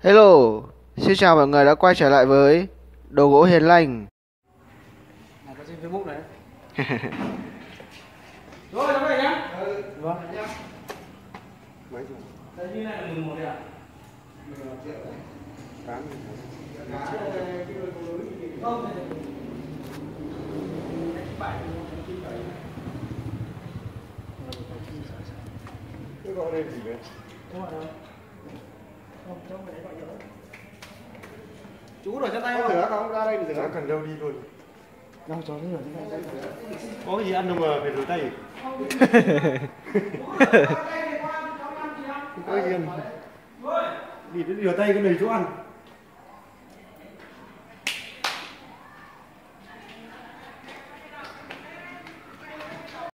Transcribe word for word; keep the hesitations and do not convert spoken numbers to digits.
Hello, xin chào mọi người đã quay trở lại với Đồ Gỗ Hiền Lành. À, có trên Facebook đấy. Rồi, cháu về nhá. Ừ, vâng. Mấy chục? Đây như này là mười một đấy à? mười một triệu đấy. tám nghìn. Không. Cứ gọi lên gì vậy? Không gọi đâu. Không, không phải đấy gọi nữa. Chú rửa chân tay Không không? rửa không? Ra đây thì rửa. Cần đâu đi luôn. Đâu, cháu rửa chân tay. Có cái gì ăn đâu mà phải rửa tay? Có gì ăn? Đi rửa tay có đầy chỗ ăn.